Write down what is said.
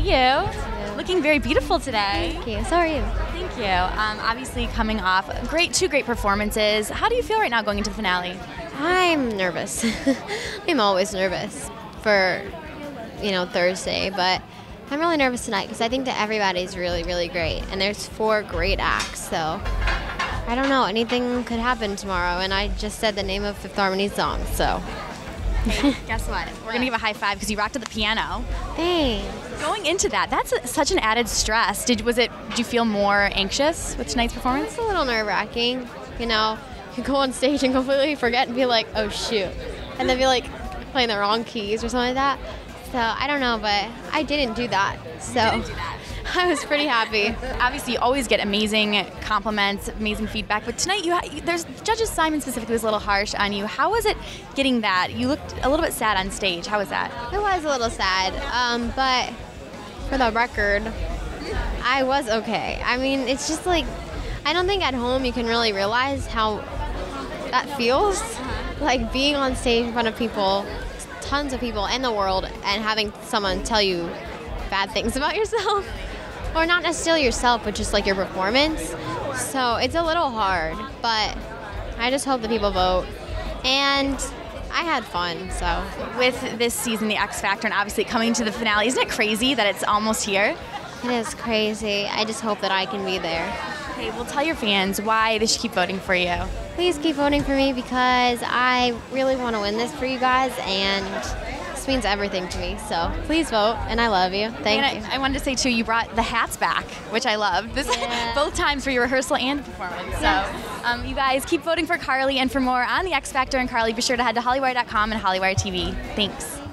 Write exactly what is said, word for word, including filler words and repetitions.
you. Looking very beautiful today. Thank you. So are you? Thank you. Um, obviously coming off great, two great performances. How do you feel right now going into the finale? I'm nervous. I'm always nervous for, you know, Thursday, but I'm really nervous tonight because I think that everybody's really, really great, and there's four great acts, so I don't know. Anything could happen tomorrow, and I just said the name of Fifth Harmony's song, so. Hey, guess what? We're going to give a high five because you rocked at the piano. Thanks. Going into that, that's a, such an added stress. Did was it? Did you feel more anxious with tonight's performance? It's a little nerve-wracking, you know. You go on stage and completely forget and be like, oh shoot, and then be like playing the wrong keys or something like that. So I don't know, but I didn't do that. So You didn't do that. I was pretty happy. Obviously, you always get amazing compliments, amazing feedback. But tonight, you ha- there's Judges Simon specifically was a little harsh on you. How was it getting that? You looked a little bit sad on stage. How was that? It was a little sad, um, but for the record, I was okay. I mean, it's just like, I don't think at home you can really realize how that feels. Like being on stage in front of people, tons of people in the world, and having someone tell you bad things about yourself. Or not necessarily yourself, but just like your performance. So it's a little hard, but I just hope that people vote. And I had fun, so. With this season, the X Factor, and obviously coming to the finale, isn't it crazy that it's almost here? It is crazy. I just hope that I can be there. Okay, well, tell your fans why they should keep voting for you. Please keep voting for me because I really want to win this for you guys, and this means everything to me. So please vote, and I love you. Thank and you. I, I wanted to say, too, you brought the hats back, which I love. This Yeah. both times for your rehearsal and performance. Yes. So um, you guys keep voting for Carly, and for more on the X Factor and Carly, be sure to head to Hollywire dot com and Hollywire T V. Thanks.